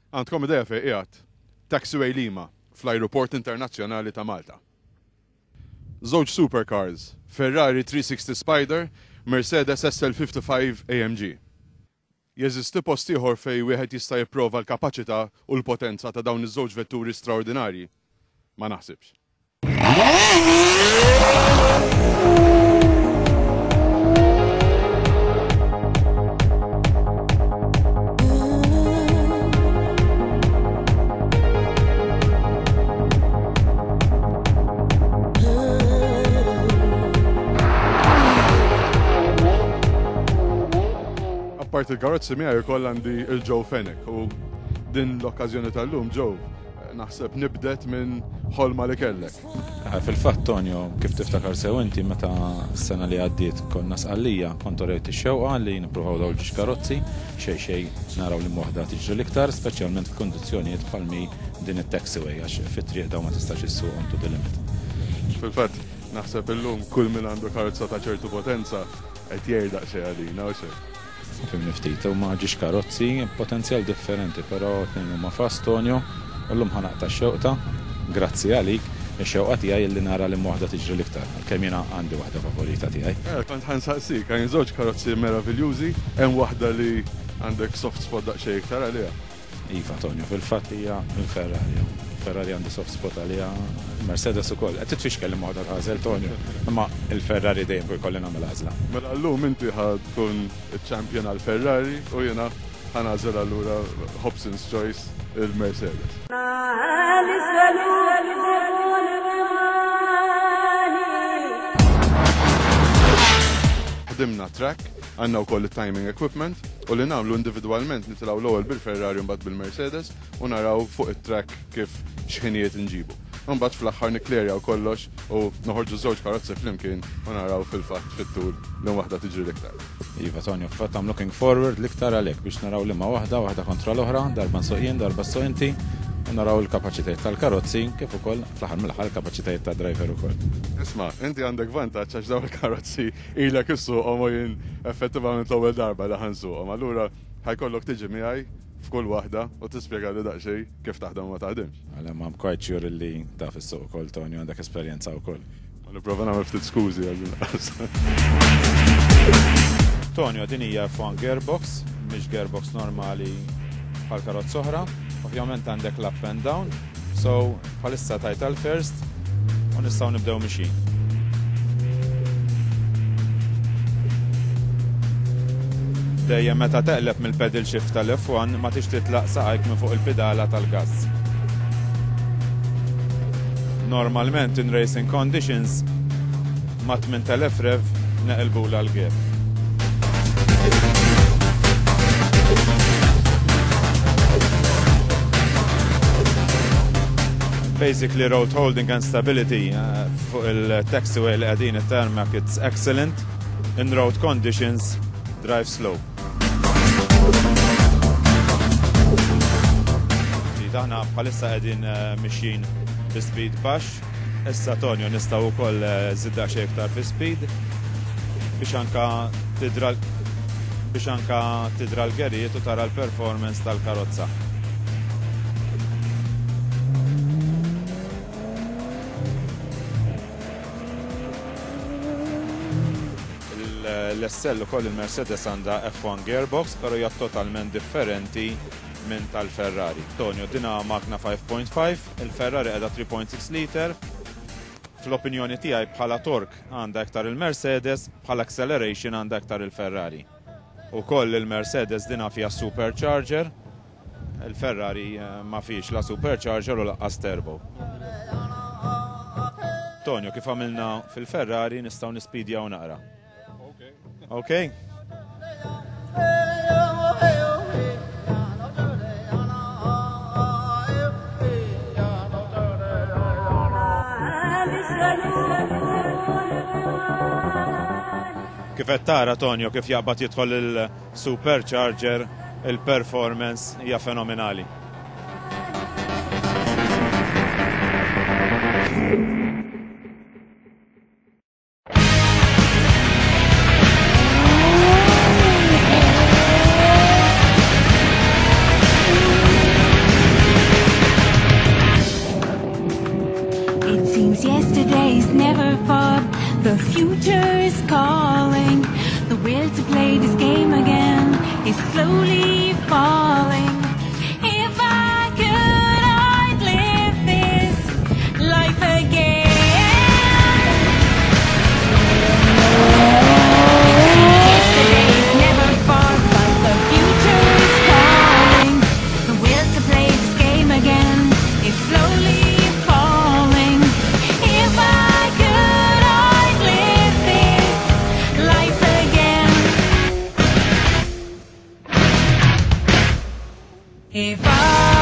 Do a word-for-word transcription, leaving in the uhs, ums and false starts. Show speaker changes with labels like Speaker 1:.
Speaker 1: Għandkom idea fejn qiegħed Taxiway Lima fl-Ajruport Internazzjonali ta' Malta. Żewġ supercars, Ferrari three sixty Spider, Mercedes S L fifty-five A M G. Jeżisti post ieħor fejn wieħed jista' jipprova l-kapaċità u l-potenza ta' dawn iż-żewġ vetturi straordinarji? Ma naħsibx. Apart il-karozzi miegħi jkoll għandi il-Joe Fenech u din l-okkażjoni tal-lum Joe naħseb nibdet minn ħolma li kellek.
Speaker 2: Fil-fatt Tonio, kif tiftakar sew inti meta s-sena li għaddiet konna sqallija kontu rejt ix-xewqa li nippruvaw dawn il-karozzi xejn xejn naraw li waħda tiġri l-iktar, speċjalment f'kundizzjonijiet bħalmi din it-taxiway għax fit-triq dawn ma tistax issuqhom to the limit.
Speaker 1: Fil-fatt naħseb illum kull min għandu karozza ta' ċertu potenza qed jgħidaq xejn għalina u xejn.
Speaker 2: Fimni ftit, u ma ġiex karozzi, potenzjal differenti, pero t-nejn huma fast Tonio, u l-lum ħanaqta x-xewqta, grazzi għalik, x-xewqa tiegħi li nara li waħda tiġri l-iktar, kemm jiena għandi waħda favorita tiegħi.
Speaker 1: Eh, kont ħansaqsik, għajn żewġ karozzi meraviljużi, hemm waħda li għandek soft spot daqsxejn iktar għaliha.
Speaker 2: Iva Tonio, fil-fatt hija il-Ferrari. Ferrari għandi soft spot għalija, Mercedes ukoll. Qed titfixkel li waħda tagħżel Tonio, imma il-Ferrari dejjem jkolli nagħmel għażla. Mela llum inti ħad tkun iċ-champion għall-Ferrari u jiena ħanażel allura Hobson's Choice il-Mercedes. Ħdimna track, għandna wkoll it-timing equipment u li nagħmlu individwalment nitilgħu l-ewwel bil-Ferrari u mbagħad bil-Mercedes u naraw fuq it-track kif x'ħinijiet inġibu. Mbagħad fl-aħħar nikklerjaw kollox u noħorġu żewġ karozzi flimkien u naraw fil-fatt fit-tul li waħda tiġri l-iktar. Iva Tonio, fatt I'm looking forward l-iktar għalhekk biex naraw li ma waħda, waħda kontra l-oħra, darba nsuq jien, darba nsuq inti, u naraw il-kapaċitajiet tal-karozzi kif ukoll fl-aħħar mill-aħħar il-kapaċitajiet tad-driver ukoll.
Speaker 1: Isma', inti għandek vantaġġ għax dawn il-karozzi ilek issuqhom u jien effettivament l-ewwel darba li ħansuqhom. Allura ħajkollok tiġi miegħi f'kull waħda u tispjega li daqsxejn kif taħdem ma taħdimx.
Speaker 2: Għalha ma quite sure li taf is-suq ukoll Tonio għandek esperjenza wkoll.
Speaker 1: Nipprova nagħmel ftit skużi għal
Speaker 2: Tonio, din hija F one gearbox, mhix gearbox normali bħal karozz oħra. Ovvjament għandek l-up and down, so bħalissa title first u nistgħu nibdew mixin. Dejjem meta teqleb mill-pedal shift tal-F one ma tix titlaq saqajk minn fuq il-pedala tal-gass. Normalment in racing conditions ma tmien telef rev neqilbula l-gear. Basically road holding and stability uh, fuq il-taxiway li qegħdin it-tarmac it's excellent. In road conditions drive slow. Daħna bħalissa qegħdin mixjin bi speed baxx. Issa Tonio nistgħu wkoll żidda xejn iktar fi speed biex anka tidra biex anka tidra l-gerijiet u tara l-performance tal-karozza. L-S L ukoll il-Mercedes għandha F one gearbox, però hija totalment differenti minn tal-Ferrari. Tonio, dina magna five point five, il-Ferrari qiegħda three point six liter. Fl-opinjoni tiegħi bħala torque għandha aktar il-Mercedes, bħala acceleration għandha aktar il-Ferrari. Ukoll il-Mercedes dina fiha supercharger, il-Ferrari ma fiex la supercharger u laqqas turbo. Tonio, kif għamilna fil-Ferrari nistgħu nispidjaw naqra. Okay. Kif qed tara Tonio kif jaqbad jidħol il-supercharger, il-performance hija fenomenali.
Speaker 3: slowly falling. If I could, I'd live this life again. Yesterday's never far, but the future is calling. The will to play this game again is slowly falling. If I could, I'd live this life again. If I